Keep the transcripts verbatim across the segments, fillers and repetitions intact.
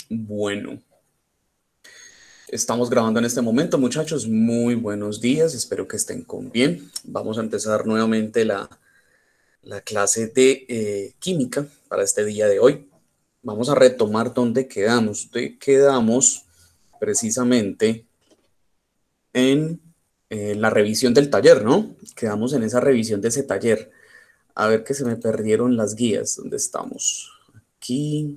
Bueno, estamos grabando en este momento, muchachos. Muy buenos días, espero que estén con bien. Vamos a empezar nuevamente la, la clase de eh, química para este día de hoy. Vamos a retomar donde quedamos. De- quedamos precisamente en eh, la revisión del taller, ¿no? Quedamos en esa revisión de ese taller. A ver que se me perdieron las guías. ¿Dónde estamos? Aquí,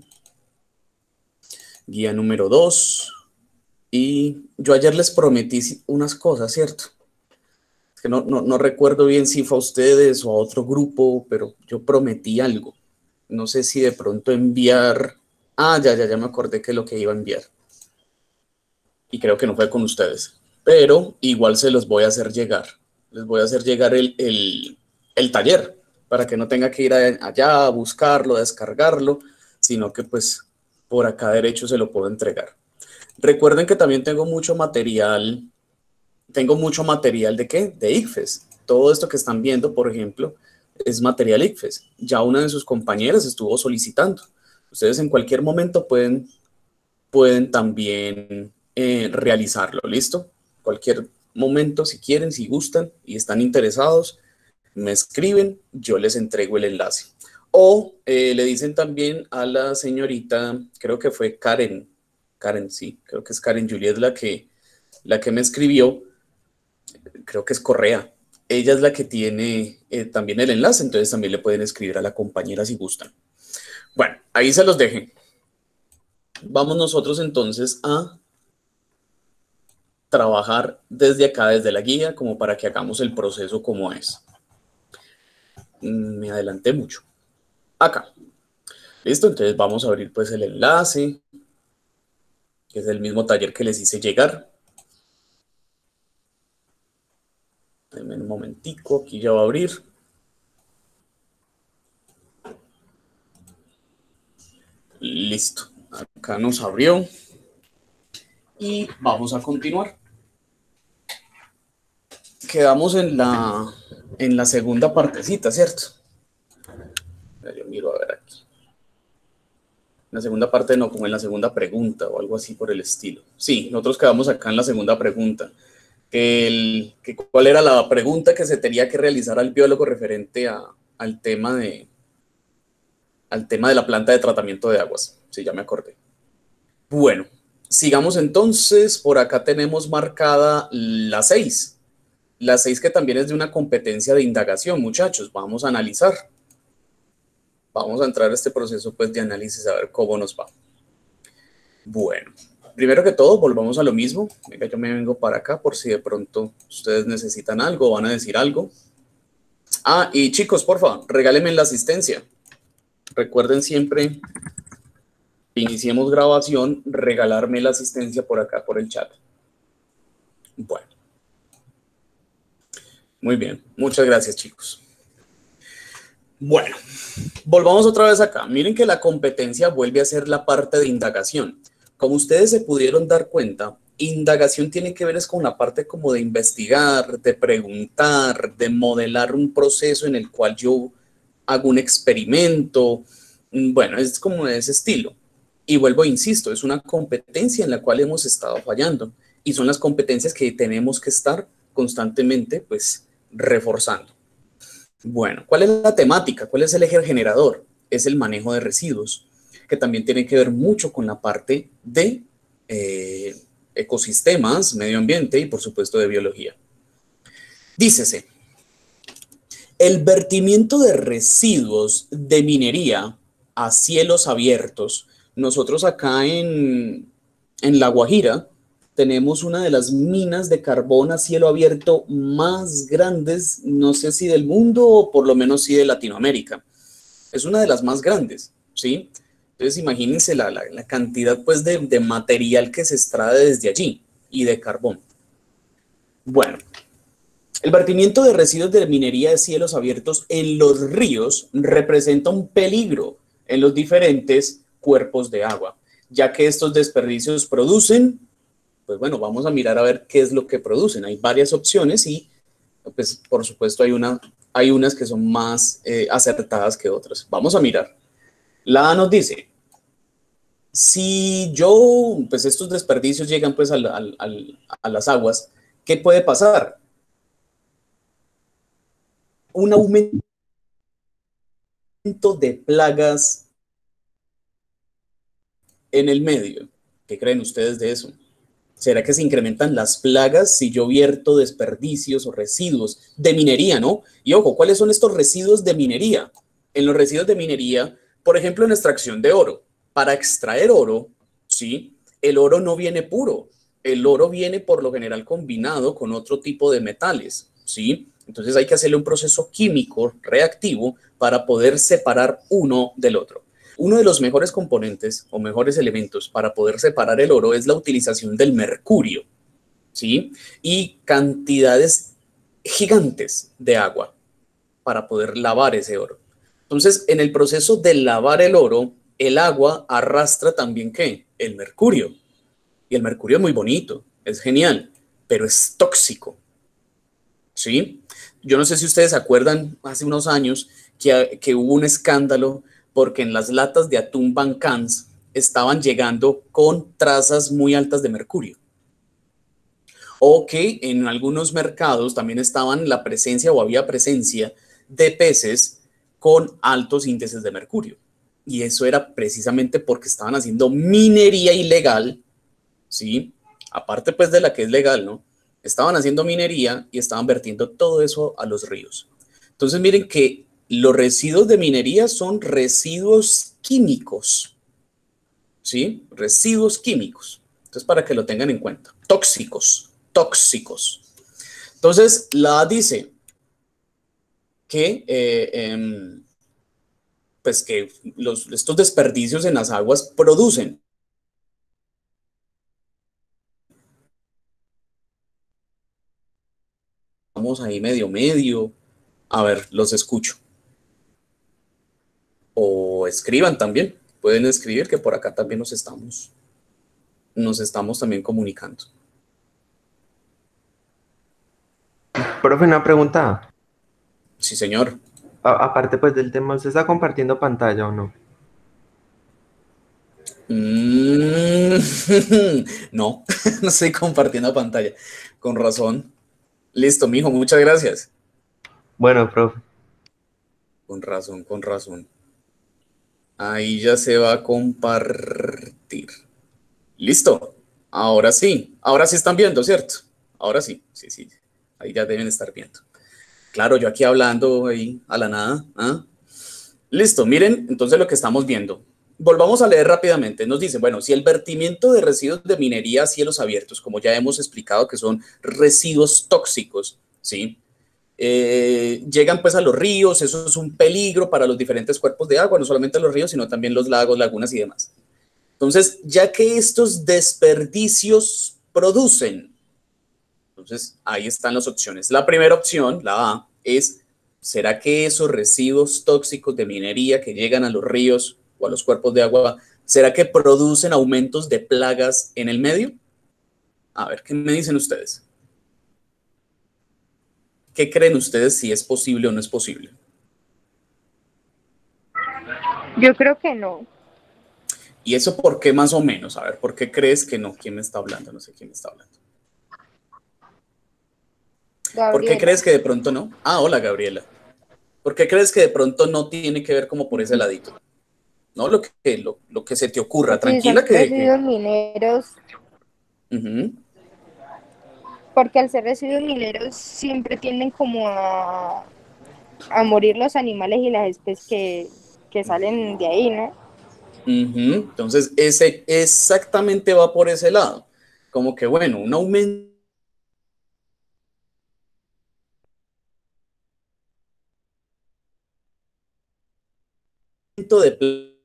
guía número dos. Y yo ayer les prometí unas cosas, ¿cierto? Es que no, no, no recuerdo bien si fue a ustedes o a otro grupo, pero yo prometí algo. No sé si de pronto enviar... Ah, ya, ya, ya me acordé que lo que iba a enviar. Y creo que no fue con ustedes. Pero igual se los voy a hacer llegar. Les voy a hacer llegar el, el, el taller para que no tenga que ir allá a buscarlo, a descargarlo, sino que pues por acá derecho se lo puedo entregar. Recuerden que también tengo mucho material. Tengo mucho material de qué? De ICFES. Todo esto que están viendo, por ejemplo, es material ICFES. Ya una de sus compañeras estuvo solicitando. Ustedes en cualquier momento pueden, pueden también eh, realizarlo, ¿listo? Cualquier momento, si quieren, si gustan y están interesados, me escriben, yo les entrego el enlace. O eh, le dicen también a la señorita, creo que fue Karen, Karen, sí, creo que es Karen Juliet la que, la que me escribió, creo que es Correa. Ella es la que tiene eh, también el enlace, entonces también le pueden escribir a la compañera si gustan. Bueno, ahí se los dejé. Vamos nosotros entonces a trabajar desde acá, desde la guía, como para que hagamos el proceso como es. Me adelanté mucho. Acá. Listo, entonces vamos a abrir pues el enlace, que es el mismo taller que les hice llegar. Denme un momentico, aquí ya va a abrir. Listo, acá nos abrió y vamos a continuar. Quedamos en la, en la segunda partecita, ¿cierto? Yo miro a ver aquí. En la segunda parte no, como en la segunda pregunta o algo así por el estilo. Sí, nosotros quedamos acá en la segunda pregunta. Que el, que ¿Cuál era la pregunta que se tenía que realizar al biólogo referente a, al, tema de, al tema de la planta de tratamiento de aguas? Sí, ya me acordé. Bueno, sigamos entonces. Por acá tenemos marcada la seis. La seis que también es de una competencia de indagación, muchachos. Vamos a analizar. Vamos a entrar a este proceso pues, de análisis a ver cómo nos va. Bueno, primero que todo, volvamos a lo mismo. Venga, yo me vengo para acá por si de pronto ustedes necesitan algo o van a decir algo. Ah, y chicos, por favor, regálenme la asistencia. Recuerden siempre, iniciemos grabación, regalarme la asistencia por acá, por el chat. Bueno, muy bien. Muchas gracias, chicos. Bueno, volvamos otra vez acá. Miren que la competencia vuelve a ser la parte de indagación. Como ustedes se pudieron dar cuenta, indagación tiene que ver es con la parte como de investigar, de preguntar, de modelar un proceso en el cual yo hago un experimento. Bueno, es como de ese estilo. Y vuelvo, insisto, es una competencia en la cual hemos estado fallando y son las competencias que tenemos que estar constantemente, pues, reforzando. Bueno, ¿cuál es la temática? ¿Cuál es el eje generador? Es el manejo de residuos, que también tiene que ver mucho con la parte de eh, ecosistemas, medio ambiente y por supuesto de biología. Dícese, el vertimiento de residuos de minería a cielos abiertos. Nosotros acá en, en La Guajira tenemos una de las minas de carbón a cielo abierto más grandes, no sé si del mundo o por lo menos sí de Latinoamérica. Es una de las más grandes, ¿sí? Entonces imagínense la, la, la cantidad pues, de, de material que se extrae desde allí y de carbón. Bueno, el vertimiento de residuos de minería de cielos abiertos en los ríos representa un peligro en los diferentes cuerpos de agua, ya que estos desperdicios producen, pues bueno, vamos a mirar a ver qué es lo que producen. Hay varias opciones y, pues, por supuesto, hay, una, hay unas que son más eh, acertadas que otras. Vamos a mirar. La A nos dice, Si yo, pues estos desperdicios llegan pues al, al, al, a las aguas, ¿qué puede pasar? Un aumento de plagas en el medio. ¿Qué creen ustedes de eso? ¿Será que se incrementan las plagas si yo vierto desperdicios o residuos de minería, no? Y ojo, ¿cuáles son estos residuos de minería? En los residuos de minería, por ejemplo, en extracción de oro. Para extraer oro, ¿sí? El oro no viene puro. El oro viene por lo general combinado con otro tipo de metales, ¿sí? Entonces hay que hacerle un proceso químico reactivo para poder separar uno del otro. Uno de los mejores componentes o mejores elementos para poder separar el oro es la utilización del mercurio, ¿sí? Y cantidades gigantes de agua para poder lavar ese oro. Entonces, en el proceso de lavar el oro, el agua arrastra también, ¿qué? El mercurio. Y el mercurio es muy bonito, es genial, pero es tóxico, ¿sí? Yo no sé si ustedes se acuerdan hace unos años que, que hubo un escándalo porque en las latas de atún Bancans estaban llegando con trazas muy altas de mercurio. O que en algunos mercados también estaban la presencia o había presencia de peces con altos índices de mercurio. Y eso era precisamente porque estaban haciendo minería ilegal, ¿sí? Aparte pues de la que es legal, ¿no? Estaban haciendo minería y estaban vertiendo todo eso a los ríos. Entonces miren que los residuos de minería son residuos químicos, ¿sí? Residuos químicos. Entonces para que lo tengan en cuenta. Tóxicos, tóxicos. Entonces la A dice que, eh, eh, pues que los, estos desperdicios en las aguas producen. Vamos ahí medio medio. A ver, los escucho. O escriban también. Pueden escribir que por acá también nos estamos, nos estamos también comunicando. Profe, una pregunta. Sí, señor. A- aparte pues del tema, ¿usted está compartiendo pantalla o no? Mm, no, no estoy compartiendo pantalla. Con razón. Listo, mijo, muchas gracias. Bueno, profe. Con razón, con razón. Ahí ya se va a compartir. Listo. Ahora sí. Ahora sí están viendo, ¿cierto? Ahora sí. Sí, sí. Ahí ya deben estar viendo. Claro, yo aquí hablando ahí a la nada. ¿Ah? Listo, miren entonces lo que estamos viendo. Volvamos a leer rápidamente. Nos dicen, bueno, si el vertimiento de residuos de minería a cielos abiertos, como ya hemos explicado que son residuos tóxicos, ¿sí? Eh, llegan pues a los ríos, eso es un peligro para los diferentes cuerpos de agua, no solamente los ríos, sino también los lagos, lagunas y demás. Entonces, ya que estos desperdicios producen, entonces ahí están las opciones. La primera opción, la A, es, ¿será que esos residuos tóxicos de minería que llegan a los ríos o a los cuerpos de agua, ¿será que producen aumentos de plagas en el medio? A ver, ¿qué me dicen ustedes? ¿Qué creen ustedes si es posible o no es posible? Yo creo que no, ¿Y eso por qué más o menos? A ver, ¿por qué crees que no? ¿Quién me está hablando? No sé quién me está hablando. ¿Por qué Gabriela. crees que de pronto no? Ah, hola Gabriela. ¿Por qué crees que de pronto no tiene que ver como por ese ladito? ¿No? Lo que, lo, lo que se te ocurra. Porque si son Tranquila que... que residuos mineros, uh-huh. porque al ser residuos mineros siempre tienden como a, a morir los animales y las especies que, que salen de ahí, ¿no? Uh-huh. Entonces, ese exactamente va por ese lado. Como que, bueno, un aumento de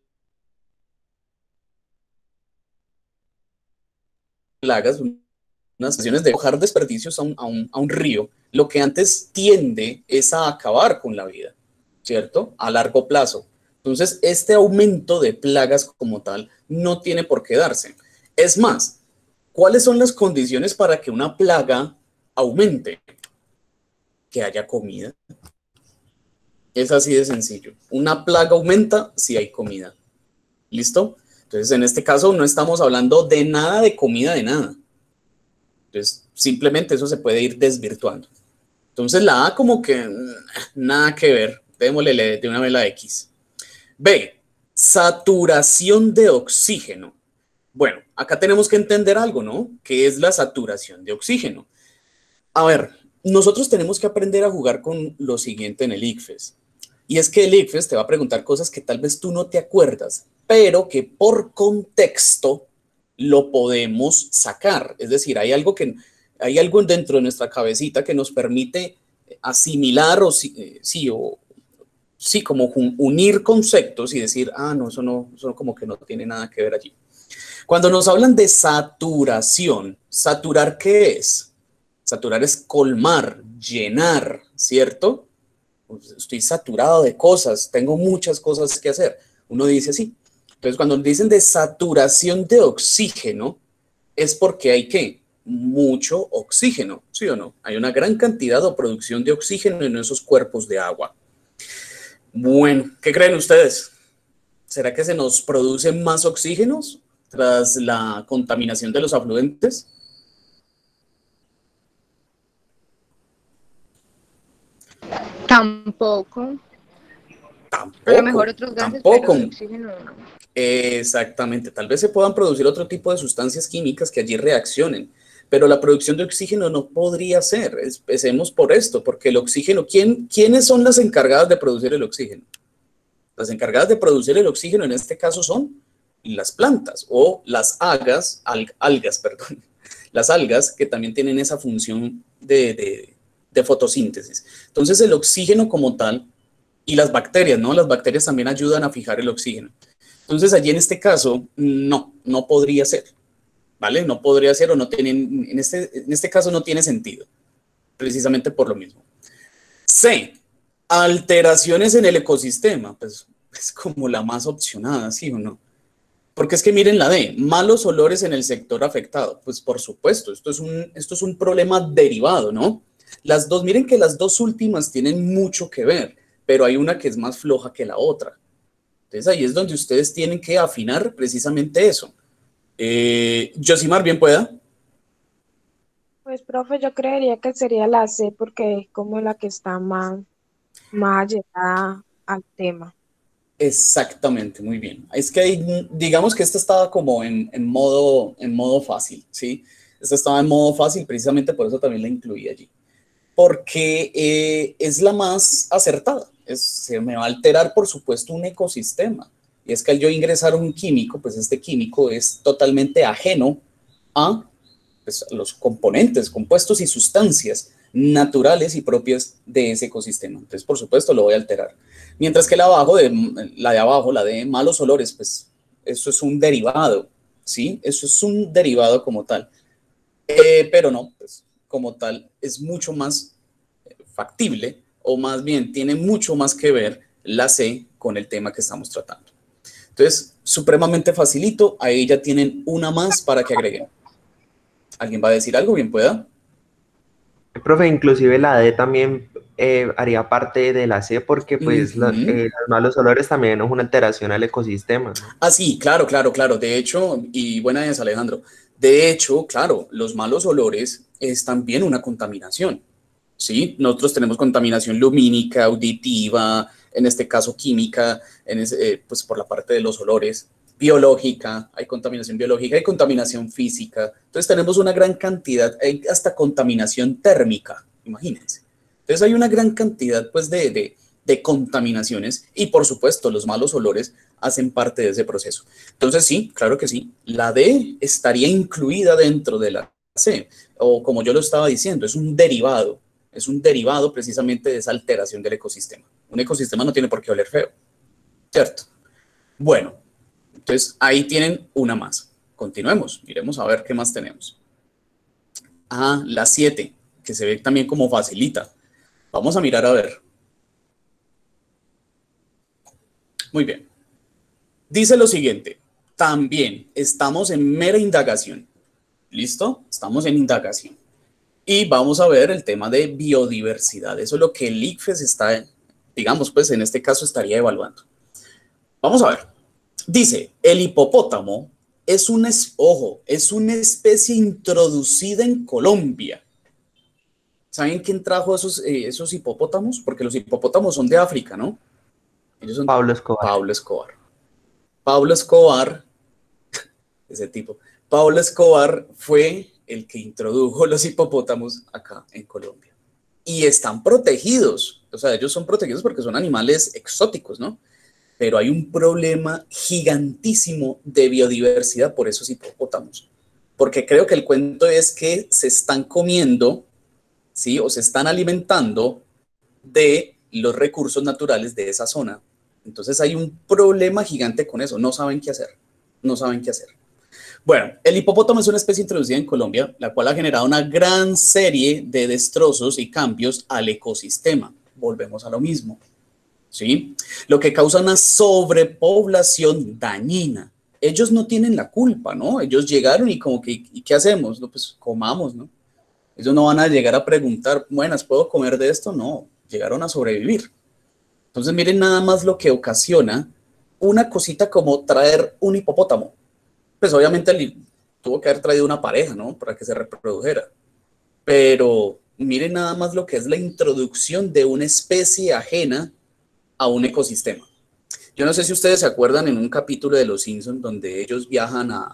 plagas, unas estaciones de arrojar desperdicios a un, a, un, a un río, lo que antes tiende es a acabar con la vida, ¿cierto? A largo plazo. Entonces, este aumento de plagas como tal no tiene por qué darse. Es más, ¿cuáles son las condiciones para que una plaga aumente? Que haya comida. Es así de sencillo. Una plaga aumenta si hay comida. ¿Listo? Entonces, en este caso no estamos hablando de nada de comida, de nada. Entonces, simplemente eso se puede ir desvirtuando. Entonces, la A como que nada que ver. Démosle de una vez la X. B, saturación de oxígeno. Bueno, acá tenemos que entender algo, ¿no? ¿Qué es la saturación de oxígeno? A ver, nosotros tenemos que aprender a jugar con lo siguiente en el ICFES. Y es que el ICFES te va a preguntar cosas que tal vez tú no te acuerdas, pero que por contexto lo podemos sacar. Es decir, hay algo, que, hay algo dentro de nuestra cabecita que nos permite asimilar o sí, sí o sí, como unir conceptos y decir, ah, no, eso no, eso como que no tiene nada que ver allí. Cuando nos hablan de saturación, ¿saturar qué es? Saturar es colmar, llenar, ¿cierto? Estoy saturado de cosas, tengo muchas cosas que hacer. Uno dice así. Entonces, cuando dicen de saturación de oxígeno, es porque hay, ¿qué? Mucho oxígeno, ¿sí o no? Hay una gran cantidad o producción de oxígeno en esos cuerpos de agua. Bueno, ¿qué creen ustedes? ¿Será que se nos producen más oxígenos tras la contaminación de los afluentes? Tampoco. Tampoco. A lo mejor otros gases, tampoco. pero el oxígeno no. Exactamente. Tal vez se puedan producir otro tipo de sustancias químicas que allí reaccionen, pero la producción de oxígeno no podría ser. Empecemos por esto, porque el oxígeno, ¿quién, ¿quiénes son las encargadas de producir el oxígeno? Las encargadas de producir el oxígeno en este caso son las plantas o las algas, al, algas, perdón, las algas que también tienen esa función de, de, de fotosíntesis. Entonces el oxígeno como tal y las bacterias, ¿no? Las bacterias también ayudan a fijar el oxígeno. Entonces allí en este caso no, no podría ser, ¿vale? No podría ser o no tiene, en este, en este caso no tiene sentido, precisamente por lo mismo. C, alteraciones en el ecosistema, pues es como la más opcionada, ¿sí o no? Porque es que miren la D, malos olores en el sector afectado. Pues por supuesto, esto es un, esto es un problema derivado, ¿no? Las dos, miren que las dos últimas tienen mucho que ver, pero hay una que es más floja que la otra. Entonces ahí es donde ustedes tienen que afinar precisamente eso. Eh, Josimar, ¿bien pueda? Pues, profe, yo creería que sería la C porque es como la que está más, más allegada al tema. Exactamente, muy bien. Es que hay, digamos que esta estaba como en, en, modo, en modo fácil, ¿sí? Esta estaba en modo fácil, precisamente por eso también la incluí allí. Porque eh, es la más acertada. Es, se me va a alterar, por supuesto, un ecosistema. Y es que al yo ingresar un químico, pues este químico es totalmente ajeno a pues, los componentes, compuestos y sustancias naturales y propias de ese ecosistema. Entonces, por supuesto, lo voy a alterar. Mientras que la, abajo de, la de abajo, la de malos olores, pues eso es un derivado, ¿sí? Eso es un derivado como tal. Eh, pero no, pues como tal, es mucho más factible, o más bien tiene mucho más que ver la C con el tema que estamos tratando. Entonces, supremamente facilito, ahí ya tienen una más para que agreguen. ¿Alguien va a decir algo? Bien pueda. Profe, inclusive la D también eh, haría parte de la C porque pues Uh-huh. la, eh, los malos olores también es una alteración al ecosistema, ¿no? Ah, sí, claro, claro, claro. De hecho, y buena vez, Alejandro. De hecho, claro, los malos olores es también una contaminación, ¿sí? Nosotros tenemos contaminación lumínica, auditiva, en este caso química, en ese, eh, pues por la parte de los olores, biológica, hay contaminación biológica, hay contaminación física. Entonces tenemos una gran cantidad, hay hasta contaminación térmica, imagínense. Entonces hay una gran cantidad pues de, de, de contaminaciones y por supuesto los malos olores hacen parte de ese proceso. Entonces sí, claro que sí, la D estaría incluida dentro de la C, o como yo lo estaba diciendo, es un derivado, es un derivado precisamente de esa alteración del ecosistema. Un ecosistema no tiene por qué oler feo, ¿cierto? Bueno, entonces ahí tienen una más. Continuemos, miremos a ver qué más tenemos. Ah, la siete, que se ve también como facilita. Vamos a mirar a ver. Muy bien. Dice lo siguiente, también estamos en mera indagación. ¿Listo? Estamos en indagación. Y vamos a ver el tema de biodiversidad. Eso es lo que el ICFES está, digamos, pues en este caso estaría evaluando. Vamos a ver. Dice, el hipopótamo es una, ojo, es una especie introducida en Colombia. ¿Saben quién trajo esos, eh, esos hipopótamos? Porque los hipopótamos son de África, ¿no? Ellos son Pablo Escobar. Pablo Escobar. Pablo Escobar, ese tipo. Pablo Escobar fue el que introdujo los hipopótamos acá en Colombia. Y están protegidos. O sea, ellos son protegidos porque son animales exóticos, ¿no? Pero hay un problema gigantísimo de biodiversidad por esos hipopótamos. Porque creo que el cuento es que se están comiendo, ¿sí? O se están alimentando de los recursos naturales de esa zona. Entonces hay un problema gigante con eso. No saben qué hacer. No saben qué hacer. Bueno, el hipopótamo es una especie introducida en Colombia, la cual ha generado una gran serie de destrozos y cambios al ecosistema. Volvemos a lo mismo. ¿Sí? Lo que causa una sobrepoblación dañina. Ellos no tienen la culpa, ¿no? Ellos llegaron y como que, ¿y qué hacemos? No, pues comamos, ¿no? Ellos no van a llegar a preguntar, buenas, ¿puedo comer de esto? No, llegaron a sobrevivir. Entonces miren nada más lo que ocasiona una cosita como traer un hipopótamo. Pues obviamente tuvo que haber traído una pareja, ¿no? Para que se reprodujera. Pero miren nada más lo que es la introducción de una especie ajena a un ecosistema. Yo no sé si ustedes se acuerdan en un capítulo de Los Simpsons donde ellos viajan a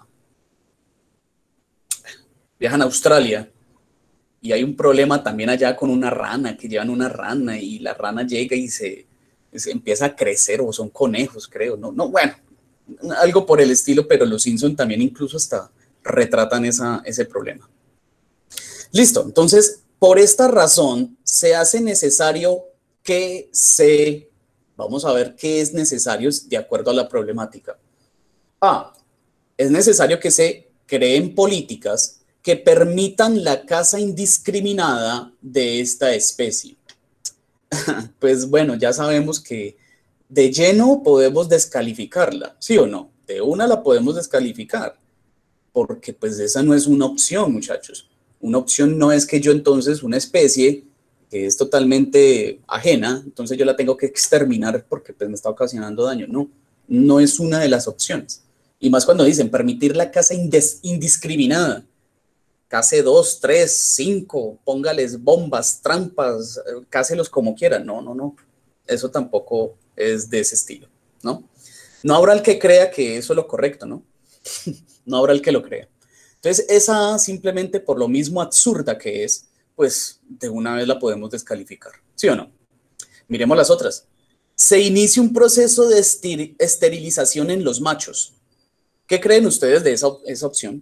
viajan a Australia y hay un problema también allá con una rana, que llevan una rana y la rana llega y se, se empieza a crecer, o son conejos, creo, no, no, bueno, algo por el estilo, pero Los Simpsons también incluso hasta retratan esa, ese problema. Listo, entonces, por esta razón se hace necesario que se... Vamos a ver qué es necesario de acuerdo a la problemática. A. Es necesario que se creen políticas que permitan la caza indiscriminada de esta especie. Pues bueno, ya sabemos que de lleno podemos descalificarla, ¿sí o no? De una la podemos descalificar, porque pues esa no es una opción, muchachos. Una opción no es que yo entonces, una especie que es totalmente ajena, entonces yo la tengo que exterminar porque pues, me está ocasionando daño. No, no es una de las opciones. Y más cuando dicen permitir la caza indiscriminada. Case dos, tres, cinco, póngales bombas, trampas, cáselos como quieran. No, no, no. Eso tampoco es de ese estilo, ¿no? No habrá el que crea que eso es lo correcto, ¿no? No habrá el que lo crea. Entonces, esa simplemente por lo mismo absurda que es, pues de una vez la podemos descalificar, ¿sí o no? Miremos las otras. Se inicia un proceso de esterilización en los machos. ¿Qué creen ustedes de esa, esa opción?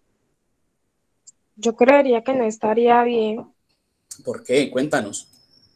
Yo creería que no estaría bien. ¿Por qué? Cuéntanos.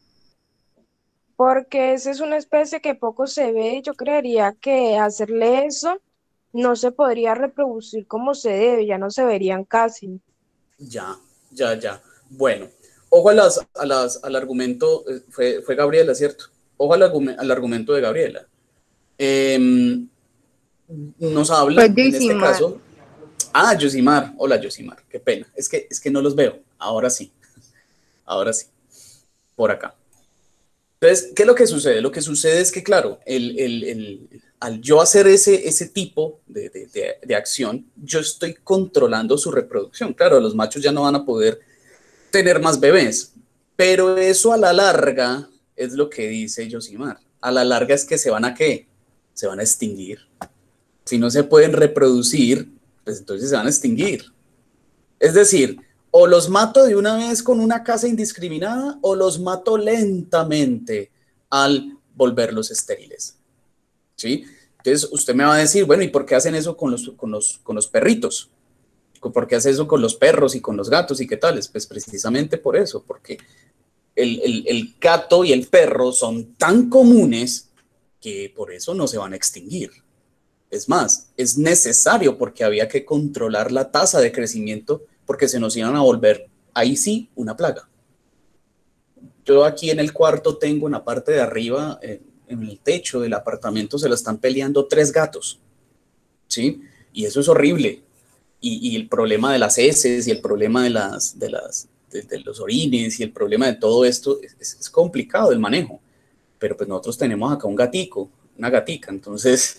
Porque esa es una especie que poco se ve. Yo creería que hacerle eso no se podría reproducir como se debe, ya no se verían casi. Ya, ya, ya. Bueno, ojo a las, a las, al argumento, fue, fue Gabriela, ¿cierto? Ojo al, argumento, al argumento de Gabriela. Eh, nos habla, Pues en este Yosimar. caso... Ah, Yosimar. Hola, Yosimar. Qué pena. Es que, es que no los veo. Ahora sí. Ahora sí. Por acá. Entonces, ¿qué es lo que sucede? Lo que sucede es que, claro, el, el, el, al yo hacer ese, ese tipo de, de, de, de acción, yo estoy controlando su reproducción. Claro, los machos ya no van a poder tener más bebés, pero eso a la larga es lo que dice Yosimar. A la larga es que se van a ¿qué? Se van a extinguir. Si no se pueden reproducir, pues entonces se van a extinguir. Es decir, o los mato de una vez con una caza indiscriminada o los mato lentamente al volverlos estériles. ¿Sí? Entonces usted me va a decir, bueno, ¿y por qué hacen eso con los, con los, con los perritos? ¿Por qué hace eso con los perros y con los gatos y qué tales? Pues precisamente por eso, porque el, el, el gato y el perro son tan comunes que por eso no se van a extinguir. Es más, es necesario porque había que controlar la tasa de crecimiento porque se nos iban a volver, ahí sí, una plaga. Yo aquí en el cuarto tengo en la parte de arriba, en, en el techo del apartamento, se la están peleando tres gatos, ¿sí? Y eso es horrible. Y, y el problema de las heces y el problema de, las, de, las, de, de los orines y el problema de todo esto es, es, es complicado el manejo. Pero pues nosotros tenemos acá un gatico, una gatica, entonces...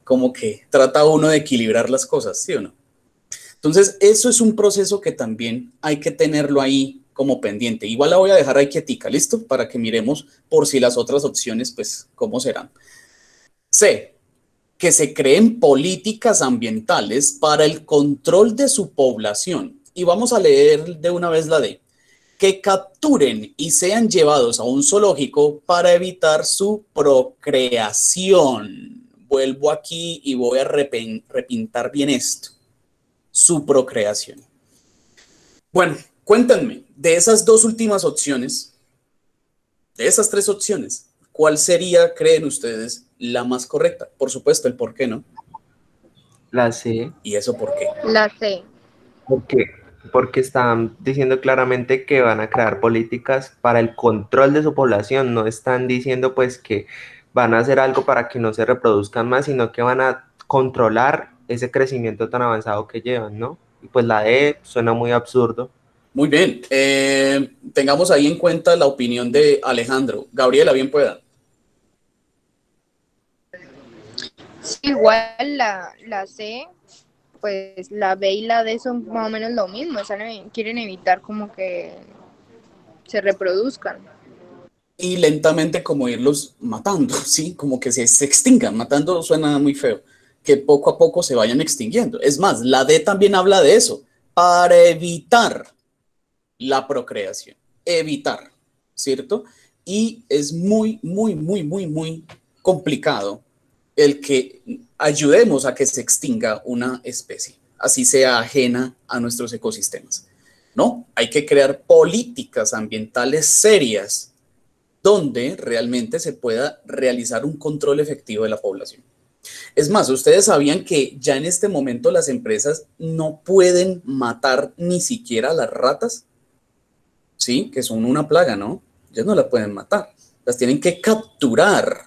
como que trata uno de equilibrar las cosas, ¿sí o no? Entonces, eso es un proceso que también hay que tenerlo ahí como pendiente. Igual la voy a dejar ahí quietica, ¿listo? Para que miremos por si las otras opciones, pues, cómo serán. C, que se creen políticas ambientales para el control de su población. Y vamos a leer de una vez la D. Que capturen y sean llevados a un zoológico para evitar su procreación. Vuelvo aquí y voy a repintar bien esto. Su procreación. Bueno, cuéntenme, de esas dos últimas opciones, de esas tres opciones, ¿cuál sería, creen ustedes, la más correcta? Por supuesto, el por qué, ¿no? La C. ¿Y eso por qué? La C. ¿Por qué? Porque están diciendo claramente que van a crear políticas para el control de su población. No están diciendo pues que van a hacer algo para que no se reproduzcan más, sino que van a controlar ese crecimiento tan avanzado que llevan, ¿no? Y pues la D suena muy absurdo. Muy bien. Eh, tengamos ahí en cuenta la opinión de Alejandro. Gabriela, bien pueda. Sí, igual la, la C, pues la B y la D son más o menos lo mismo. Están, quieren evitar como que se reproduzcan. Y lentamente como irlos matando, ¿sí? Como que se, se extingan. Matando suena muy feo. Que poco a poco se vayan extinguiendo. Es más, la D también habla de eso. Para evitar la procreación. Evitar, ¿cierto? Y es muy, muy, muy, muy, muy complicado el que ayudemos a que se extinga una especie, así sea ajena a nuestros ecosistemas. No, hay que crear políticas ambientales serias donde realmente se pueda realizar un control efectivo de la población. Es más, ustedes sabían que ya en este momento las empresas no pueden matar ni siquiera a las ratas, sí, que son una plaga, ¿no? Ellas no las pueden matar, las tienen que capturar.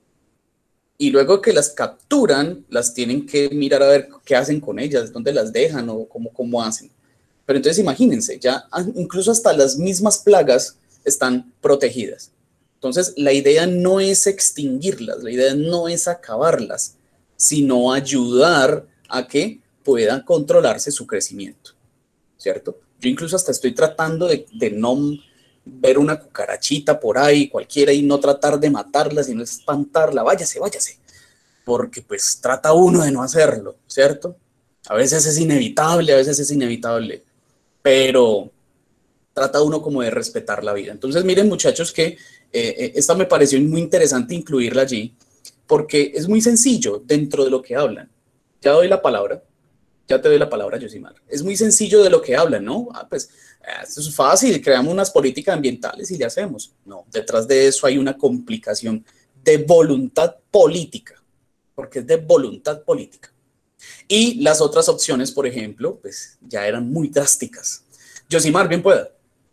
Y luego que las capturan, las tienen que mirar a ver qué hacen con ellas, dónde las dejan o cómo, cómo hacen. Pero entonces imagínense, ya incluso hasta las mismas plagas están protegidas. Entonces la idea no es extinguirlas, la idea no es acabarlas, sino ayudar a que puedan controlarse su crecimiento, ¿cierto? Yo incluso hasta estoy tratando de, de no ver una cucarachita por ahí, cualquiera, y no tratar de matarla, sino espantarla, váyase, váyase, porque pues trata uno de no hacerlo, ¿cierto? A veces es inevitable, a veces es inevitable, pero trata uno como de respetar la vida. Entonces miren muchachos que eh, esta me pareció muy interesante incluirla allí, porque es muy sencillo dentro de lo que hablan. Ya doy la palabra. Ya te doy la palabra, Yosimar. Es muy sencillo de lo que hablan, ¿no? Ah, pues esto es fácil, creamos unas políticas ambientales y le hacemos. No, detrás de eso hay una complicación de voluntad política, porque es de voluntad política. Y las otras opciones, por ejemplo, pues ya eran muy drásticas. Yosimar, bien pueda.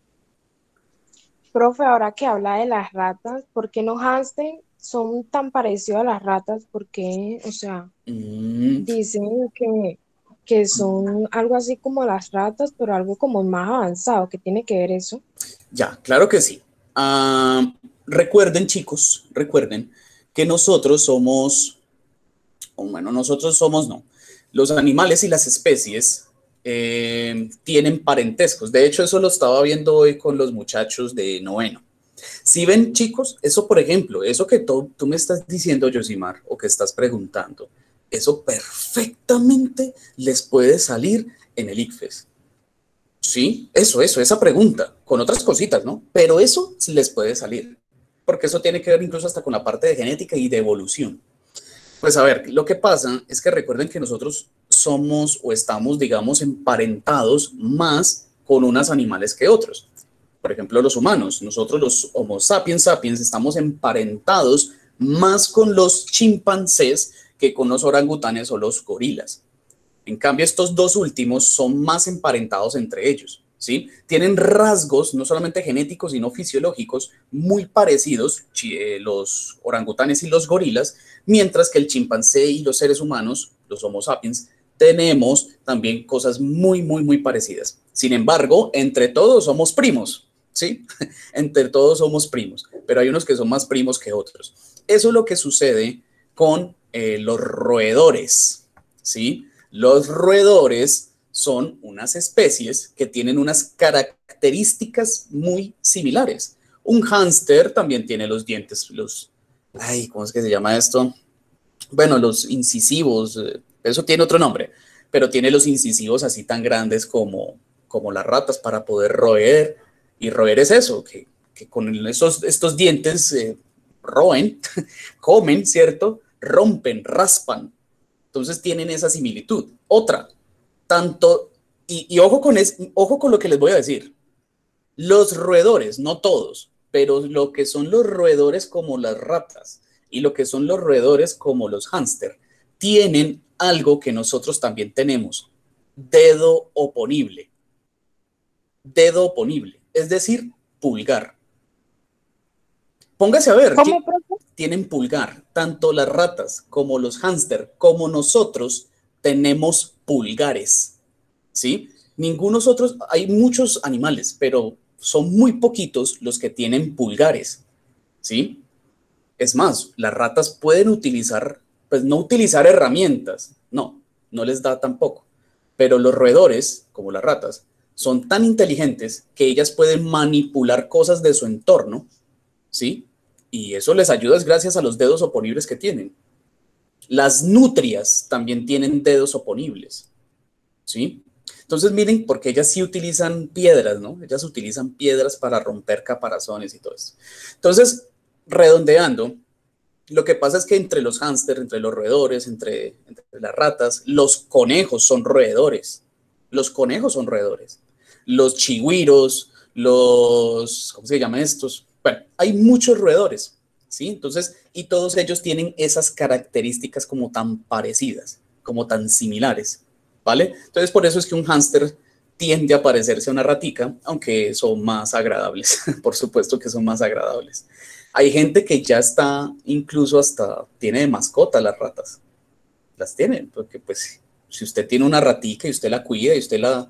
Profe, ahora que habla de las ratas, ¿por qué los hámster son tan parecidos a las ratas? ¿Por qué? O sea, Mm. dicen que, que son algo así como las ratas, pero algo como más avanzado. ¿Qué tiene que ver eso? Ya, claro que sí. Uh, recuerden, chicos, recuerden que nosotros somos, bueno, nosotros somos no, los animales y las especies eh, tienen parentescos. De hecho, eso lo estaba viendo hoy con los muchachos de noveno. Si ven, chicos, eso, por ejemplo, eso que tú, tú me estás diciendo, Yosimar, o que estás preguntando, eso perfectamente les puede salir en el ICFES. Sí, eso, eso, esa pregunta, con otras cositas, ¿no? Pero eso les puede salir, porque eso tiene que ver incluso hasta con la parte de genética y de evolución. Pues a ver, lo que pasa es que recuerden que nosotros somos o estamos, digamos, emparentados más con unos animales que otros. Por ejemplo, los humanos, nosotros los Homo sapiens sapiens estamos emparentados más con los chimpancés que con los orangutanes o los gorilas. En cambio, estos dos últimos son más emparentados entre ellos, ¿sí? Tienen rasgos no solamente genéticos, sino fisiológicos muy parecidos, los orangutanes y los gorilas, mientras que el chimpancé y los seres humanos, los Homo sapiens, tenemos también cosas muy, muy, muy parecidas. Sin embargo, entre todos somos primos, ¿sí? Entre todos somos primos, pero hay unos que son más primos que otros. Eso es lo que sucede con eh, los roedores, ¿sí? Los roedores son unas especies que tienen unas características muy similares. Un hámster también tiene los dientes, los, ay, ¿cómo es que se llama esto? Bueno, los incisivos, eh, eso tiene otro nombre, pero tiene los incisivos así tan grandes como, como las ratas para poder roer, y roer es eso, que, que con esos, estos dientes eh, roen, comen, ¿cierto? Rompen, raspan. Entonces tienen esa similitud. Otra, tanto, y, y ojo, con es, ojo con lo que les voy a decir. Los roedores, no todos, pero lo que son los roedores como las ratas y lo que son los roedores como los hámster, tienen algo que nosotros también tenemos, dedo oponible. Dedo oponible, es decir, pulgar. Póngase a ver, ¿Cómo, profe? tienen pulgar, tanto las ratas como los hámster, como nosotros tenemos pulgares, ¿sí? Ninguno nosotros, hay muchos animales, pero son muy poquitos los que tienen pulgares, ¿sí? Es más, las ratas pueden utilizar, pues no utilizar herramientas, no, no les da tampoco, pero los roedores, como las ratas, son tan inteligentes que ellas pueden manipular cosas de su entorno, ¿sí? Y eso les ayuda gracias a los dedos oponibles que tienen. Las nutrias también tienen dedos oponibles, ¿sí? Entonces miren, porque ellas sí utilizan piedras, ¿no? Ellas utilizan piedras para romper caparazones y todo esto. Entonces, redondeando, lo que pasa es que entre los hámster, entre los roedores, entre, entre las ratas, los conejos son roedores. Los conejos son roedores. Los chigüiros, los, ¿cómo se llaman estos? Bueno, hay muchos roedores, ¿sí? Entonces, y todos ellos tienen esas características como tan parecidas, como tan similares, ¿vale? Entonces, por eso es que un hámster tiende a parecerse a una ratica, aunque son más agradables, por supuesto que son más agradables. Hay gente que ya está, incluso hasta tiene de mascota las ratas, las tienen, porque pues si usted tiene una ratica y usted la cuida y usted la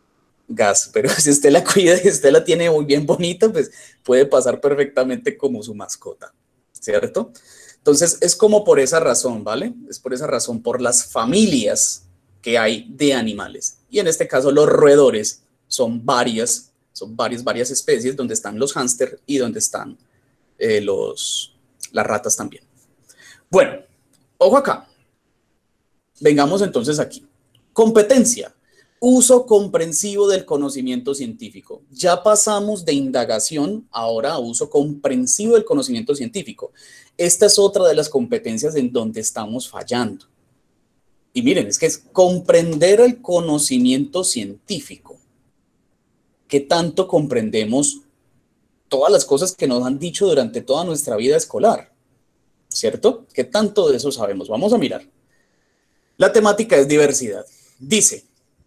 gas, pero si usted la cuida y usted la tiene muy bien bonita, pues puede pasar perfectamente como su mascota, ¿cierto? Entonces es como por esa razón, ¿vale? Es por esa razón, por las familias que hay de animales. Y en este caso los roedores son varias, son varias, varias especies donde están los hámster y donde están eh, los, las ratas también. Bueno, ojo acá. Vengamos entonces aquí. Competencia. Uso comprensivo del conocimiento científico. Ya pasamos de indagación ahora a uso comprensivo del conocimiento científico. Esta es otra de las competencias en donde estamos fallando. Y miren, es que es comprender el conocimiento científico. ¿Qué tanto comprendemos todas las cosas que nos han dicho durante toda nuestra vida escolar? ¿Cierto? ¿Qué tanto de eso sabemos? Vamos a mirar. La temática es diversidad. Dice,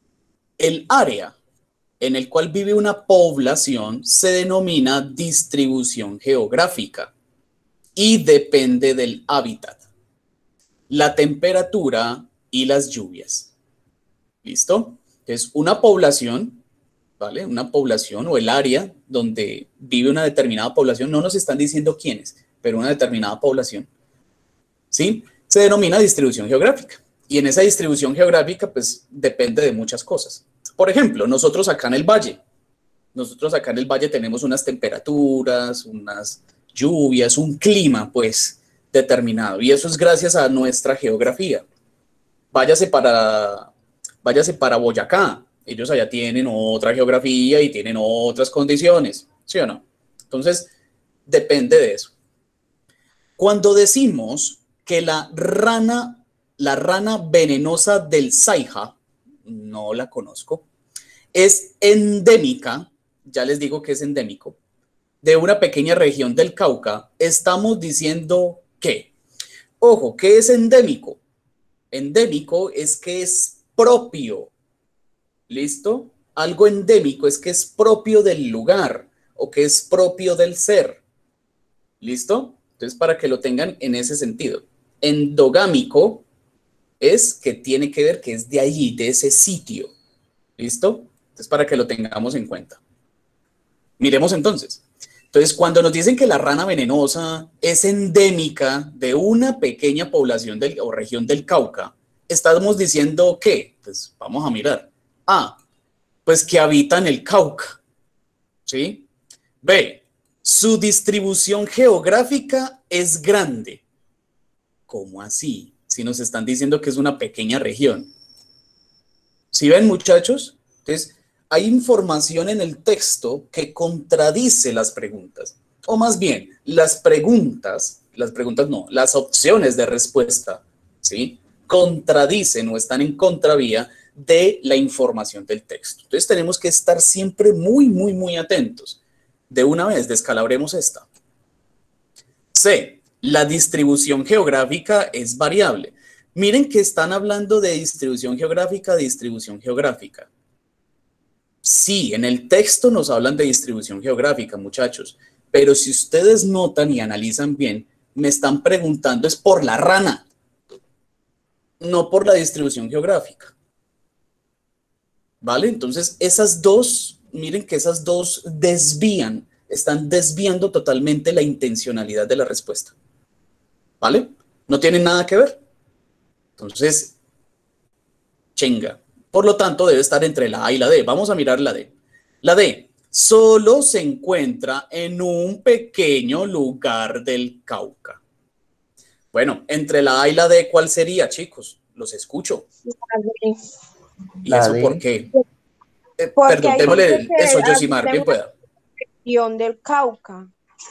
el área en el cual vive una población se denomina distribución geográfica y depende del hábitat, la temperatura y las lluvias. ¿Listo? Es una población, ¿vale? Una población o el área donde vive una determinada población, no nos están diciendo quiénes, pero una determinada población, ¿sí? Se denomina distribución geográfica. Y en esa distribución geográfica, pues, depende de muchas cosas. Por ejemplo, nosotros acá en el valle, nosotros acá en el valle tenemos unas temperaturas, unas lluvias, un clima, pues, determinado. Y eso es gracias a nuestra geografía. Váyase para, váyase para Boyacá. Ellos allá tienen otra geografía y tienen otras condiciones, ¿sí o no? Entonces, depende de eso. Cuando decimos que la rana, la rana venenosa del Saija, no la conozco, es endémica, ya les digo que es endémico, de una pequeña región del Cauca, estamos diciendo que, ojo, ¿qué es endémico? Endémico es que es propio, ¿listo? Algo endémico es que es propio del lugar o que es propio del ser, ¿listo? Entonces, para que lo tengan en ese sentido. Endogámico es que tiene que ver que es de allí, de ese sitio, ¿listo? Entonces, para que lo tengamos en cuenta. Miremos entonces. Entonces, cuando nos dicen que la rana venenosa es endémica de una pequeña población del, o región del Cauca, estamos diciendo que, pues vamos a mirar. A, pues que habita en el Cauca, ¿sí? B, su distribución geográfica es grande. ¿Cómo así? Si nos están diciendo que es una pequeña región. ¿Sí ven, muchachos? Entonces, hay información en el texto que contradice las preguntas. O más bien, las preguntas, las preguntas no, las opciones de respuesta, ¿sí? Contradicen o están en contravía de la información del texto. Entonces, tenemos que estar siempre muy, muy, muy atentos. De una vez, descalabremos esta. C. La distribución geográfica es variable. Miren que están hablando de distribución geográfica, distribución geográfica. Sí, en el texto nos hablan de distribución geográfica, muchachos, pero si ustedes notan y analizan bien, me están preguntando es por la rana, no por la distribución geográfica. ¿Vale? Entonces, esas dos, miren que esas dos desvían, están desviando totalmente la intencionalidad de la respuesta. ¿Vale? No tienen nada que ver. Entonces, chinga. Por lo tanto, debe estar entre la A y la D. Vamos a mirar la D. La D solo se encuentra en un pequeño lugar del Cauca. Bueno, entre la A y la D, ¿cuál sería, chicos? Los escucho. ¿Y La eso D. por qué? Eh, Porque perdón, hay démosle gente que eso, habita Yosimar, en bien una pueda. región del Cauca.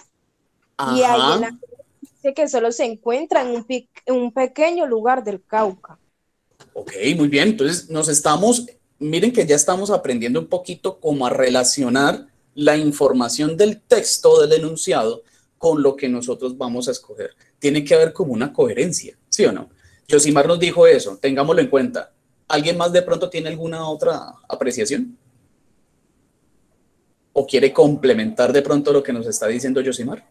Y ahí en la Ajá. dice que solo se encuentra en un, pe- en un pequeño lugar del Cauca. Ok, muy bien. Entonces nos estamos, miren que ya estamos aprendiendo un poquito cómo a relacionar la información del texto del enunciado con lo que nosotros vamos a escoger. Tiene que haber como una coherencia, ¿sí o no? Yosimar nos dijo eso, tengámoslo en cuenta. ¿Alguien más de pronto tiene alguna otra apreciación? ¿O quiere complementar de pronto lo que nos está diciendo Yosimar?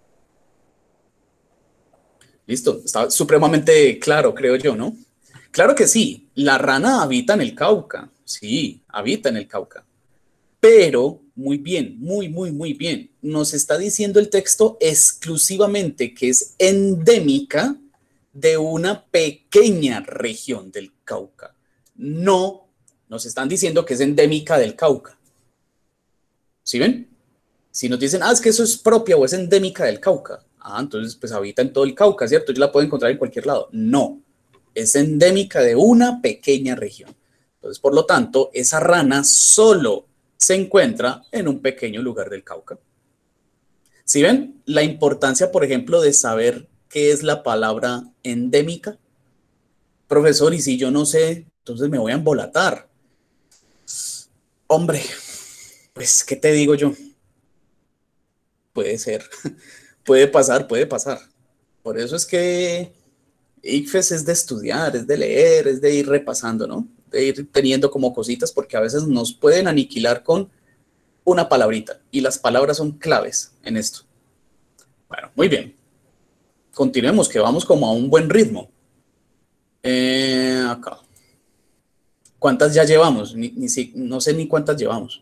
Listo, está supremamente claro, creo yo, ¿no? Claro que sí, la rana habita en el Cauca, sí, habita en el Cauca, pero muy bien, muy, muy, muy bien, nos está diciendo el texto exclusivamente que es endémica de una pequeña región del Cauca, no nos están diciendo que es endémica del Cauca, ¿sí ven? Si nos dicen, ah, es que eso es propia o es endémica del Cauca, ah, entonces pues habita en todo el Cauca, ¿cierto? Yo la puedo encontrar en cualquier lado, no. Es endémica de una pequeña región. Entonces, por lo tanto, esa rana solo se encuentra en un pequeño lugar del Cauca. ¿Sí ven la importancia, por ejemplo, de saber qué es la palabra endémica? Profesor, y si yo no sé, entonces me voy a embolatar. Hombre, pues, ¿qué te digo yo? Puede ser, puede pasar, puede pasar. Por eso es que ICFES es de estudiar, es de leer, es de ir repasando, ¿no? De ir teniendo como cositas porque a veces nos pueden aniquilar con una palabrita y las palabras son claves en esto. Bueno, muy bien. Continuemos, que vamos como a un buen ritmo. Eh, acá. ¿Cuántas ya llevamos? Ni, ni, no sé ni cuántas llevamos.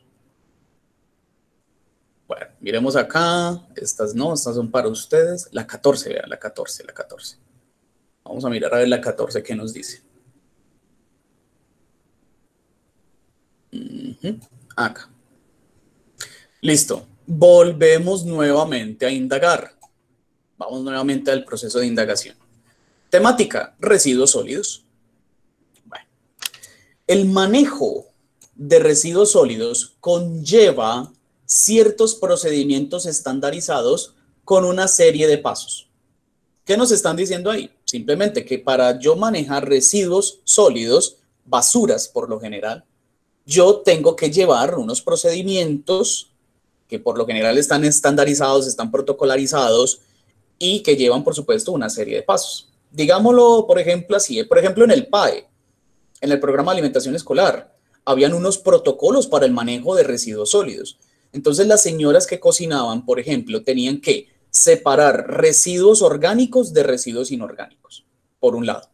Bueno, miremos acá. Estas no, estas son para ustedes. La catorce, vean, la catorce, la catorce. Vamos a mirar a ver la catorce qué nos dice. Uh-huh. Acá. Listo. Volvemos nuevamente a indagar. Vamos nuevamente al proceso de indagación. Temática, residuos sólidos. Bueno, el manejo de residuos sólidos conlleva ciertos procedimientos estandarizados con una serie de pasos. ¿Qué nos están diciendo ahí? Simplemente que para yo manejar residuos sólidos, basuras por lo general, yo tengo que llevar unos procedimientos que por lo general están estandarizados, están protocolarizados y que llevan, por supuesto, una serie de pasos. Digámoslo, por ejemplo, así. Por ejemplo, en el P A E, en el Programa de Alimentación Escolar, habían unos protocolos para el manejo de residuos sólidos. Entonces, las señoras que cocinaban, por ejemplo, tenían que separar residuos orgánicos de residuos inorgánicos, por un lado.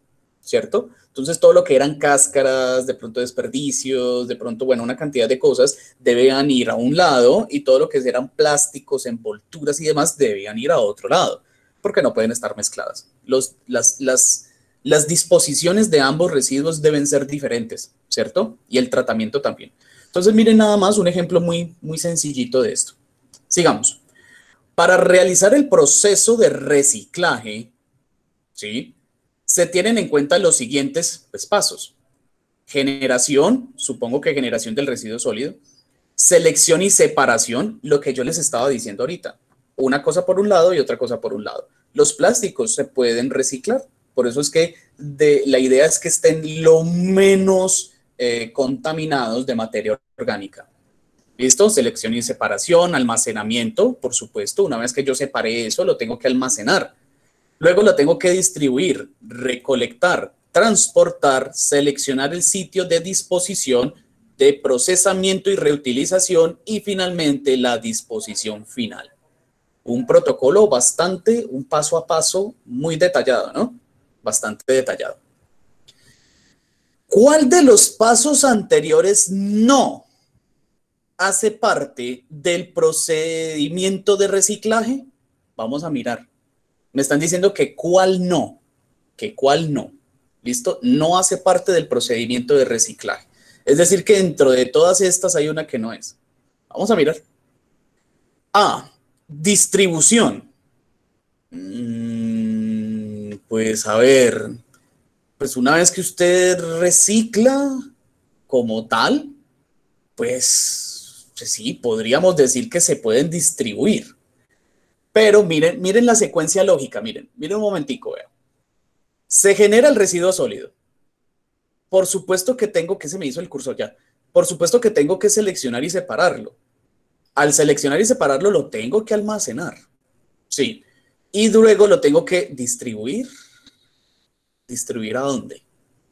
¿cierto? Entonces todo lo que eran cáscaras, de pronto desperdicios, de pronto, bueno, una cantidad de cosas debían ir a un lado y todo lo que eran plásticos, envolturas y demás debían ir a otro lado, porque no pueden estar mezcladas. Los, las, las, las disposiciones de ambos residuos deben ser diferentes, ¿cierto? Y el tratamiento también. Entonces miren nada más un ejemplo muy, muy sencillito de esto. Sigamos. Para realizar el proceso de reciclaje, ¿sí?, se tienen en cuenta los siguientes pues, pasos. Generación, supongo que generación del residuo sólido. Selección y separación, lo que yo les estaba diciendo ahorita. Una cosa por un lado y otra cosa por un lado. Los plásticos se pueden reciclar. Por eso es que de, la idea es que estén lo menos eh, contaminados de materia orgánica. ¿Listo? Selección y separación, almacenamiento, por supuesto. Una vez que yo separé eso, lo tengo que almacenar. Luego lo tengo que distribuir, recolectar, transportar, seleccionar el sitio de disposición, de procesamiento y reutilización y finalmente la disposición final. Un protocolo bastante, un paso a paso muy detallado, ¿no? Bastante detallado. ¿Cuál de los pasos anteriores no hace parte del procedimiento de reciclaje? Vamos a mirar. Me están diciendo que cuál no, que cuál no, ¿listo? No hace parte del procedimiento de reciclaje. Es decir, que dentro de todas estas hay una que no es. Vamos a mirar. A, distribución. Mm, pues a ver, pues una vez que usted recicla como tal, pues, pues sí, podríamos decir que se pueden distribuir. Pero miren, miren la secuencia lógica, miren, miren un momentico, vean. Se genera el residuo sólido. Por supuesto que tengo que, se me hizo el cursor ya, por supuesto que tengo que seleccionar y separarlo. Al seleccionar y separarlo lo tengo que almacenar, sí. Y luego lo tengo que distribuir. ¿Distribuir a dónde?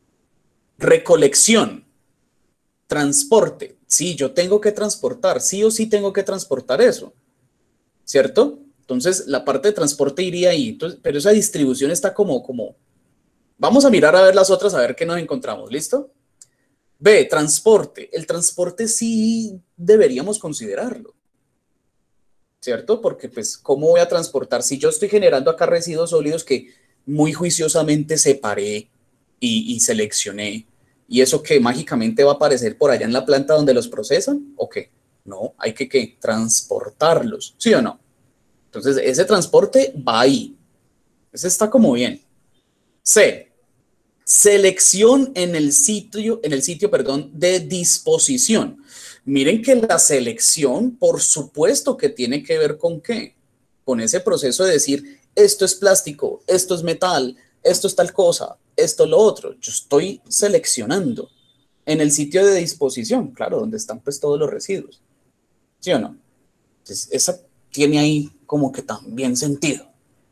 Recolección, transporte. Sí, yo tengo que transportar, sí o sí tengo que transportar eso, ¿cierto? Entonces, la parte de transporte iría ahí, entonces, pero esa distribución está como, como... Vamos a mirar a ver las otras, a ver qué nos encontramos, ¿listo? B, transporte. El transporte sí deberíamos considerarlo, ¿cierto? Porque, pues, ¿cómo voy a transportar? Si yo estoy generando acá residuos sólidos que muy juiciosamente separé y, y seleccioné, ¿y eso que mágicamente va a aparecer por allá en la planta donde los procesan? ¿O qué? No, hay que, ¿qué? Transportarlos, ¿sí o no? Entonces, ese transporte va ahí. Ese está como bien. C. Selección en el sitio, en el sitio, perdón, de disposición. Miren que la selección, por supuesto que tiene que ver con qué. Con ese proceso de decir, esto es plástico, esto es metal, esto es tal cosa, esto lo otro. Yo estoy seleccionando en el sitio de disposición, claro, donde están pues todos los residuos. ¿Sí o no? Entonces, esa tiene ahí como que también sentido.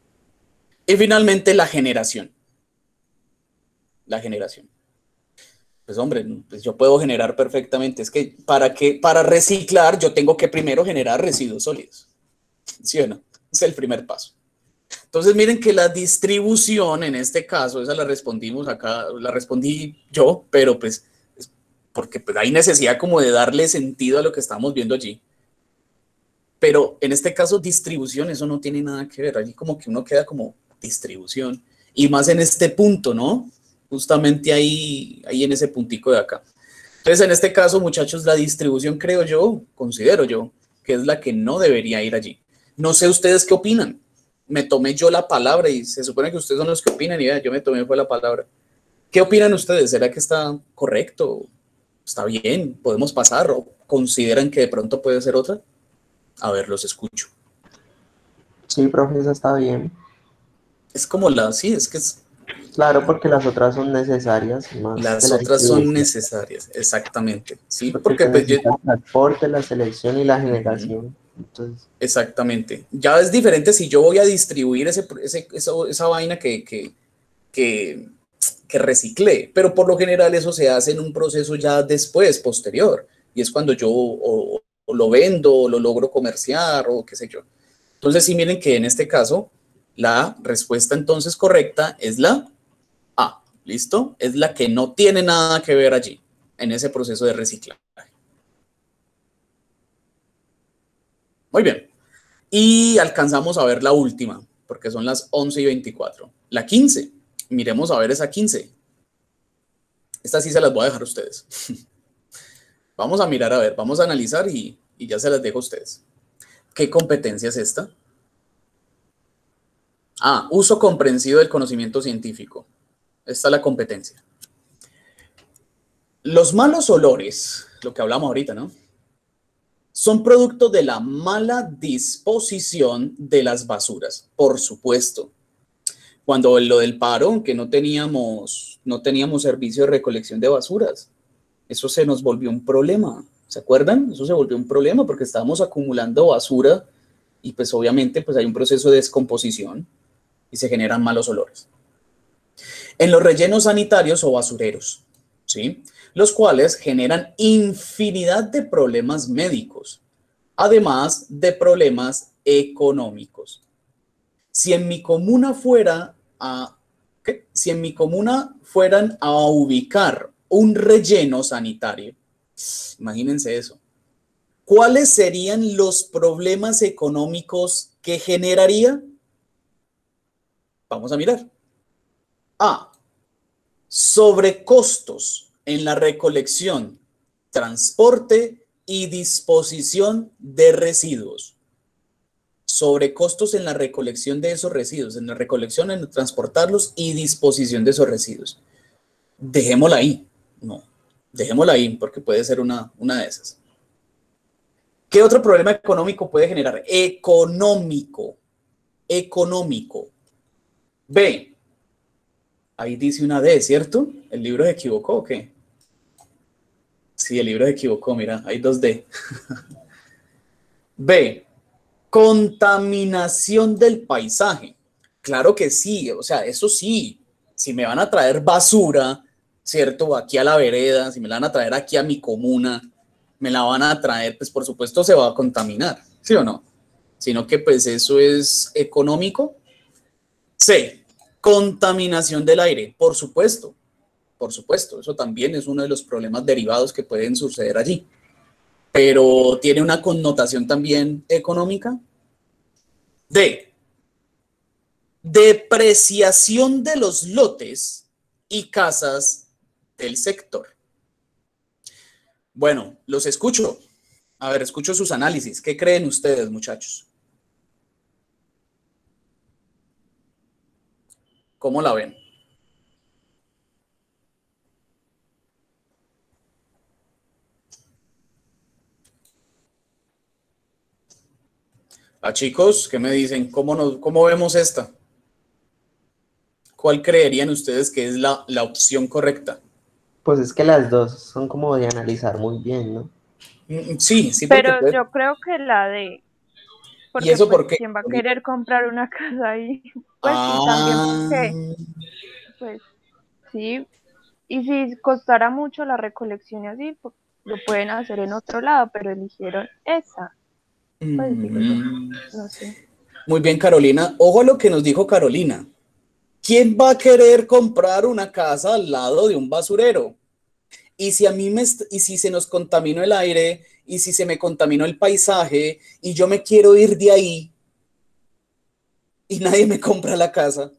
Y finalmente la generación. La generación. Pues hombre, pues yo puedo generar perfectamente. Es que para, que para reciclar yo tengo que primero generar residuos sólidos. ¿Sí o no? Es el primer paso. Entonces miren que la distribución en este caso, esa la respondimos acá, la respondí yo, pero pues porque pues hay necesidad como de darle sentido a lo que estamos viendo allí. Pero en este caso, distribución, eso no tiene nada que ver. Allí como que uno queda como distribución. Y más en este punto, ¿no? Justamente ahí, ahí en ese puntico de acá. Entonces, en este caso, muchachos, la distribución, creo yo, considero yo, que es la que no debería ir allí. No sé ustedes qué opinan. Me tomé yo la palabra y se supone que ustedes son los que opinan y vea, yo me tomé fue la palabra. ¿Qué opinan ustedes? ¿Será que está correcto? ¿Está bien? ¿Podemos pasar? ¿O consideran que de pronto puede ser otra? A ver, los escucho. Sí, profe, esa está bien. Es como la, sí, es que es... Claro, porque las otras son necesarias. Más Las la otras son necesarias, exactamente. Sí, porque, porque pues, yo... el transporte, la selección y la generación. Uh-huh. Entonces... Exactamente. Ya es diferente si yo voy a distribuir ese, ese, esa, esa vaina que, que, que, que reciclé, pero por lo general eso se hace en un proceso ya después, posterior, y es cuando yo o, o lo vendo, o lo logro comerciar, o qué sé yo. Entonces, sí, miren que en este caso, la respuesta entonces correcta es la A, ¿Listo? Es la que no tiene nada que ver allí, en ese proceso de reciclaje. Muy bien. Y alcanzamos a ver la última, porque son las once y veinticuatro. La quince. Miremos a ver esa quince. Esta sí se las voy a dejar a ustedes. Vamos a mirar, a ver, vamos a analizar y, y ya se las dejo a ustedes. ¿Qué competencia es esta? Ah, uso comprensivo del conocimiento científico. Esta es la competencia. Los malos olores, lo que hablamos ahorita, ¿no? Son producto de la mala disposición de las basuras, por supuesto. Cuando lo del paro, que no teníamos, no teníamos servicio de recolección de basuras, eso se nos volvió un problema. ¿Se acuerdan? Eso se volvió un problema porque estábamos acumulando basura y pues obviamente pues hay un proceso de descomposición y se generan malos olores. En los rellenos sanitarios o basureros, ¿sí? Los cuales generan infinidad de problemas médicos, además de problemas económicos. Si en mi comuna fuera a, ¿qué? Si en mi comuna fueran a ubicar un relleno sanitario, imagínense eso, ¿cuáles serían los problemas económicos que generaría? Vamos a mirar. A. Sobrecostos en la recolección, transporte y disposición de residuos. Sobrecostos en la recolección de esos residuos, en la recolección, en transportarlos y disposición de esos residuos. Dejémosla ahí. No, dejémosla ahí porque puede ser una, una de esas. ¿Qué otro problema económico puede generar? Económico. Económico. B. Ahí dice una D, ¿cierto? ¿El libro se equivocó o qué? Sí, el libro se equivocó, mira, hay dos D. B. Contaminación del paisaje. Claro que sí, o sea, eso sí. Si me van a traer basura, ¿cierto? Aquí a la vereda, si me la van a traer aquí a mi comuna, me la van a traer, pues por supuesto se va a contaminar, ¿sí o no? Sino que pues eso es económico. C. Contaminación del aire, por supuesto, por supuesto, eso también es uno de los problemas derivados que pueden suceder allí, pero tiene una connotación también económica. D. Depreciación de los lotes y casas del sector. Bueno, los escucho. A ver, escucho sus análisis. ¿Qué creen ustedes, muchachos? ¿Cómo la ven? Ah, chicos, ¿qué me dicen? ¿Cómo, nos, cómo vemos esta? ¿Cuál creerían ustedes que es la, la opción correcta? Pues es que las dos son como de analizar muy bien, ¿no? Mm, Sí, sí, porque Pero puede- yo creo que la de, ¿Y porque eso pues por qué? quién va a querer comprar una casa ahí, pues y también Ah, porque, pues sí, y si costara mucho la recolección y así, pues lo pueden hacer en otro lado, pero eligieron esa, pues digo yo, mm, no sé. muy bien, Carolina. Ojo a lo que nos dijo Carolina. ¿Quién va a querer comprar una casa al lado de un basurero? Y si a mí me, est- y si se nos contaminó el aire, y si se me contaminó el paisaje, y yo me quiero ir de ahí, y nadie me compra la casa,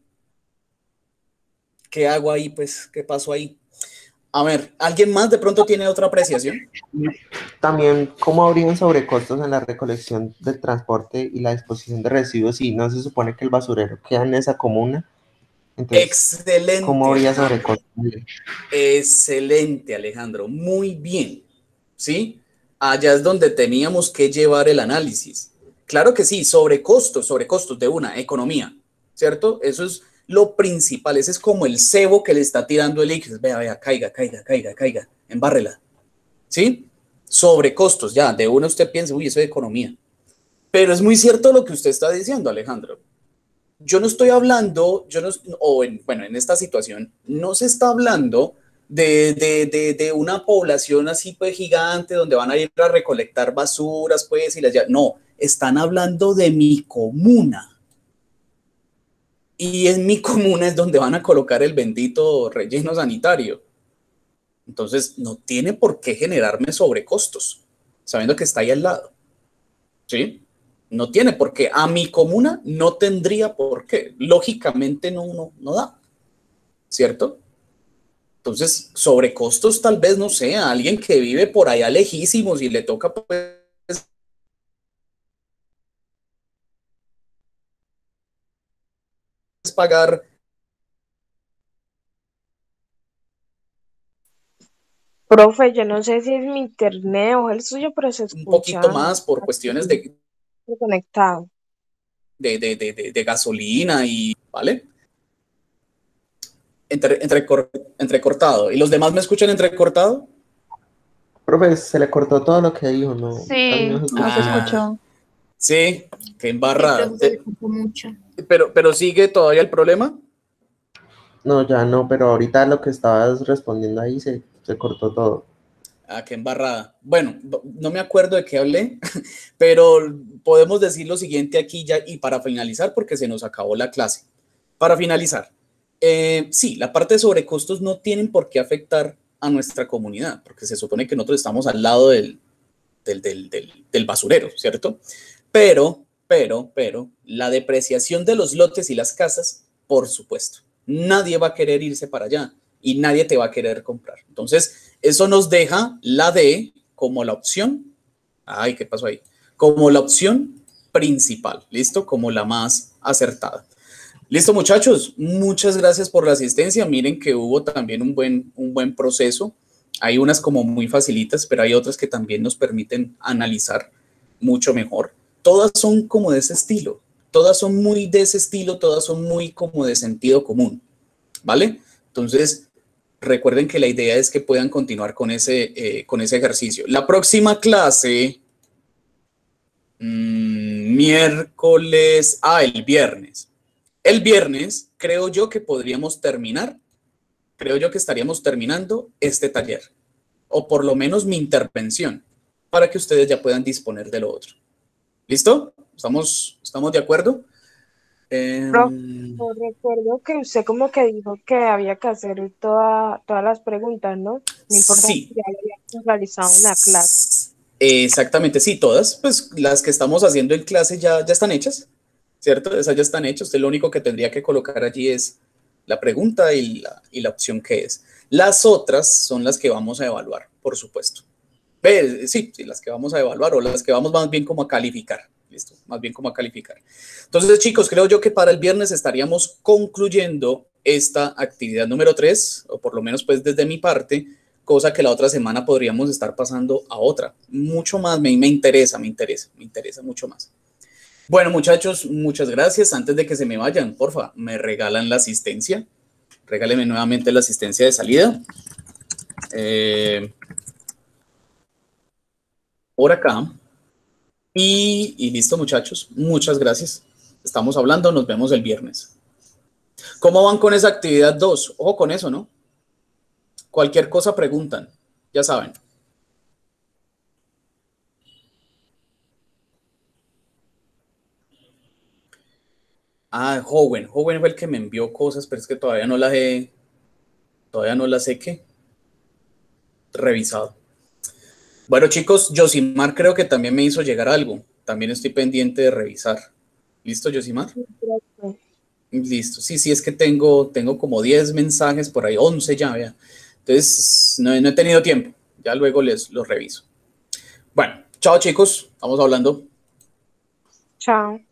¿qué hago ahí? Pues, ¿qué pasó ahí? A ver, ¿alguien más de pronto tiene otra apreciación? También, ¿cómo habrían sobrecostos en la recolección del transporte y la disposición de residuos si no se supone que el basurero queda en esa comuna? Entonces, ¿cómo Excelente, habría Alejandro. sobrecostos? Excelente, Alejandro. Muy bien. ¿Sí? Allá es donde teníamos que llevar el análisis. Claro que sí, sobrecostos, sobrecostos de una economía, ¿cierto? Eso es lo principal. Ese es como el cebo que le está tirando el X. Vea, vea, caiga, caiga, caiga, caiga, embárrela. ¿Sí? Sobrecostos, ya, de una usted piensa, uy, eso es economía. Pero es muy cierto lo que usted está diciendo, Alejandro. Yo no estoy hablando, yo no, o en, bueno, en esta situación, no se está hablando de, de, de, de una población así pues gigante donde van a ir a recolectar basuras pues y las ya, no, están hablando de mi comuna. y en mi comuna es donde van a colocar el bendito relleno sanitario. Entonces, no tiene por qué generarme sobrecostos, sabiendo que está ahí al lado. ¿Sí? No tiene por qué. A mi comuna no tendría por qué. Lógicamente no, no, no da. ¿Cierto? Entonces, sobrecostos tal vez, no sé, a alguien que vive por allá lejísimos y le toca pues pagar Profe, yo no sé si es mi internet o el suyo, pero se un poquito escucha más por cuestiones de, conectado. de, de, de, de, de gasolina y, ¿vale? Entre, entrecor, entrecortado. ¿Y los demás me escuchan entrecortado? Profe, se le cortó todo lo que dijo, no, casi Sí, no se escucha. no se Ah, escuchó. sí, qué Sí, embarrada. profe, se le escuchó mucho. Pero, pero sigue todavía el problema. No, ya no, pero ahorita lo que estabas respondiendo ahí se, se cortó todo. Ah, qué embarrada. Bueno, no me acuerdo de qué hablé, pero podemos decir lo siguiente aquí ya y para finalizar, porque se nos acabó la clase. Para finalizar, eh, sí, la parte de sobrecostos no tienen por qué afectar a nuestra comunidad, porque se supone que nosotros estamos al lado del, del, del, del, del basurero, ¿cierto? Pero, pero, pero, la depreciación de los lotes y las casas, por supuesto. Nadie va a querer irse para allá y nadie te va a querer comprar. Entonces, eso nos deja la D como la opción. Ay, ¿qué pasó ahí? Como la opción principal, ¿listo? Como la más acertada. Listo, muchachos, muchas gracias por la asistencia. Miren que hubo también un buen, un buen proceso. Hay unas como muy facilitas, pero hay otras que también nos permiten analizar mucho mejor. Todas son como de ese estilo, todas son muy de ese estilo, todas son muy como de sentido común, ¿vale? Entonces, recuerden que la idea es que puedan continuar con ese, eh, con ese ejercicio. La próxima clase, mmm, miércoles, ah, el viernes. El viernes creo yo que podríamos terminar, creo yo que estaríamos terminando este taller, o por lo menos mi intervención, para que ustedes ya puedan disponer de lo otro. ¿Listo? ¿Estamos, estamos de acuerdo? Eh, Profe, recuerdo que usted como que dijo que había que hacer toda, todas las preguntas, ¿no? No importa si sí. ya lo habíamos realizado en la clase. Exactamente, sí, todas, pues las que estamos haciendo en clase ya, ya están hechas, ¿cierto? Esas ya están hechas. Usted lo único que tendría que colocar allí es la pregunta y la, y la opción que es. Las otras son las que vamos a evaluar, por supuesto. Sí, sí, las que vamos a evaluar o las que vamos más bien como a calificar. Listo, más bien como a calificar. Entonces, chicos, creo yo que para el viernes estaríamos concluyendo esta actividad número tres, o por lo menos pues desde mi parte, cosa que la otra semana podríamos estar pasando a otra. Mucho más, me, me interesa, me interesa, me interesa mucho más. Bueno, muchachos, muchas gracias. Antes de que se me vayan, porfa, me regalan la asistencia. Regálenme nuevamente la asistencia de salida. Eh, por acá. Y, y listo, muchachos. Muchas gracias. Estamos hablando, nos vemos el viernes. ¿Cómo van con esa actividad dos? Ojo con eso, ¿no? Cualquier cosa preguntan, ya saben. Ah, Joven. Joven fue el que me envió cosas, pero es que todavía no las he, todavía no las he ¿qué? revisado. Bueno, chicos, Josimar creo que también me hizo llegar algo. También estoy pendiente de revisar. ¿Listo, Josimar? Listo. Sí, sí, es que tengo, tengo como diez mensajes por ahí, once ya, vea. Entonces, no, no he tenido tiempo. Ya luego les los reviso. Bueno, chao, chicos. Estamos hablando. Chao.